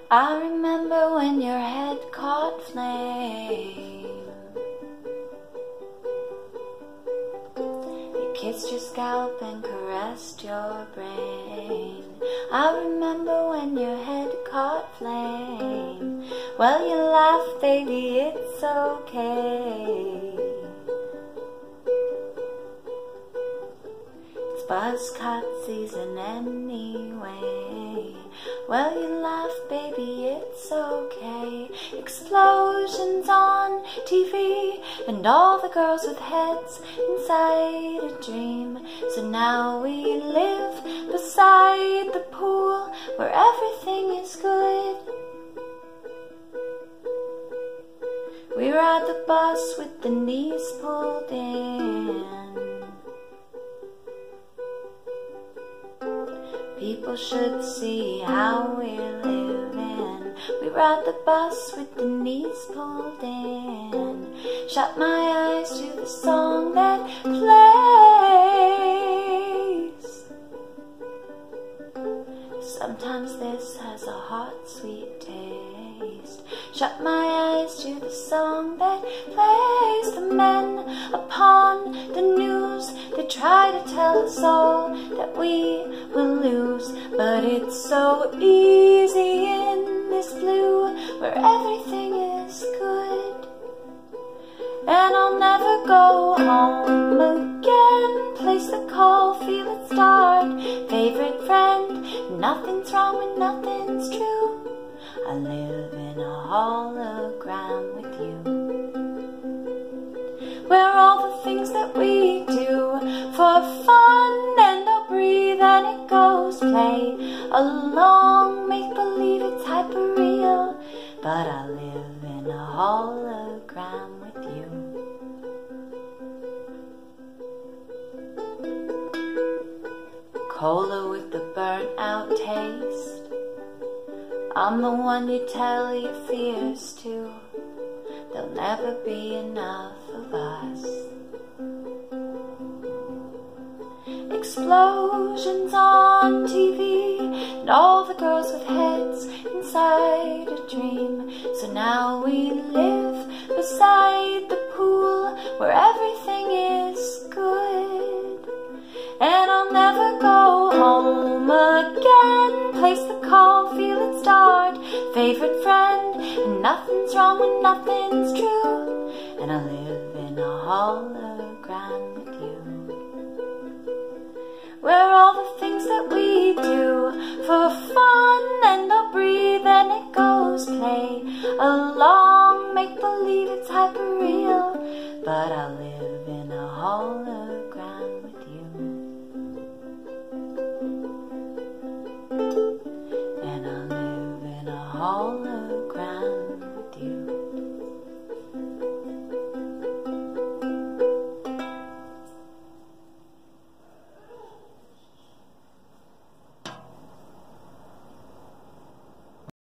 I remember when your head caught flame. You kissed your scalp and caressed your brain. I remember when your head caught flame. Well, you laughed, baby, it's okay. It's Buzzcut season anyway. Well, you laugh, baby, it's okay. Explosions on TV, and all the girls with heads inside a dream. So now we live beside the pool, where everything is good. We ride the bus with the knees pulled in. People should see how we're living. We ride the bus with the knees pulled in. Shut my eyes to the song that plays. Sometimes this has a hot, sweet taste. Shut my eyes to the song that plays. The men upon the news, they try to tell us all that we will lose. But it's so easy in this blue, where everything is good. And I'll never go home again. Place the call, feel it start. Favorite friend, nothing's wrong when nothing's true. I live in a hologram with you, where all the things that we do for fun, and I'll breathe and it goes play along. Make believe it's hyper real, but I live in a hologram with you. Cola with the burnt out taste. I'm the one you tell your fears to. There'll never be enough of us. Explosions on TV, and all the girls with heads inside a dream. So now we live beside the pool, where everything is good. And I'll never go home again. Place the call, feel it start. Favorite friend, and nothing's wrong when nothing's true. And I live in a hologram with you, where all the things that we do for fun, and I'll breathe and it goes play along. Make believe it's hyper real, but I live in a hologram.